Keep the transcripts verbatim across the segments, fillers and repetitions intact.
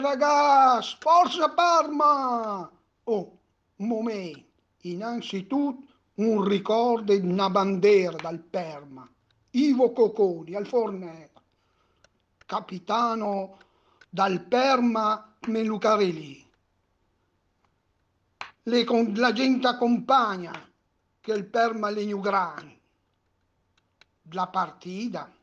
ragazzi, forza Parma! Oh, un momento, innanzitutto un ricordo di una bandiera dal Parma. Ivo Cocconi, al fornello, capitano dal Parma Melucarelli. Le, con, la gente accompagna che il Parma le grani. La partita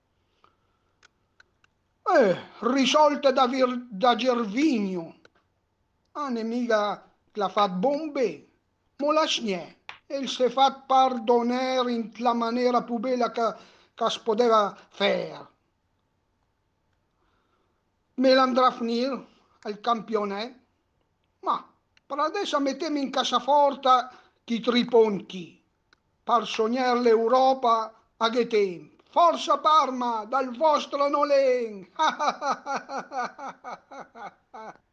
eh, risolta da, Vir, da Gervinio. Ah, nemica l'ha fatto bombe, ma la sgnè. E si è fatto pardonare in la maniera più bella che, che si poteva fare. Me l'andrà a finire al campionato, ma per adesso mettiamo in cassaforte chi triponchi per sognare l'Europa a che tempo. Forza Parma, dal vostro Nolen!